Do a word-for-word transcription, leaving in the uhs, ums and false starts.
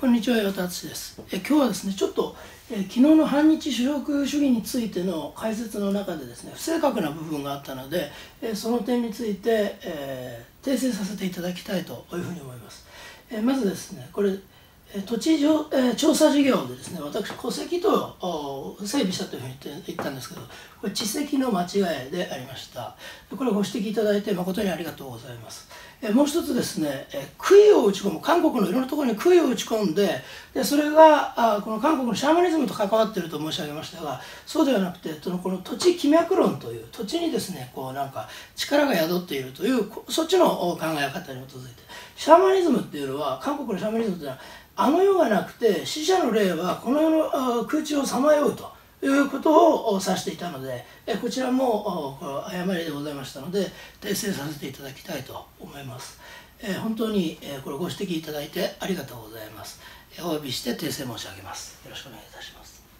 こんにちは、岩田敦です。え今日はですね、ちょっとえ昨日の反日主食主義についての解説の中でですね、不正確な部分があったので、えその点について、えー、訂正させていただきたいというふうに思います。えまずですね、これ土地上、えー、調査事業でですね、私、戸籍と整備したというふうに言って言ったんですけど、これ、地籍の間違いでありました。これをご指摘いただいて、誠にありがとうございます。えー、もう一つですね、えー、杭を打ち込む、韓国のいろんなところに杭を打ち込んで、でそれがあこの韓国のシャーマニズムと関わっていると申し上げましたが、そうではなくて、そのこの土地気脈論という、土地にですね、こうなんか力が宿っているという、そっちの考え方に基づいて、シャーマニズムっていうのは、韓国のシャーマニズムというのは、あの世がなくて死者の霊はこの世の空中をさまようということを指していたので、こちらも誤りでございましたので訂正させていただきたいと思います。本当にこれご指摘いただいてありがとうございます。お詫びして訂正申し上げます。よろしくお願いいたします。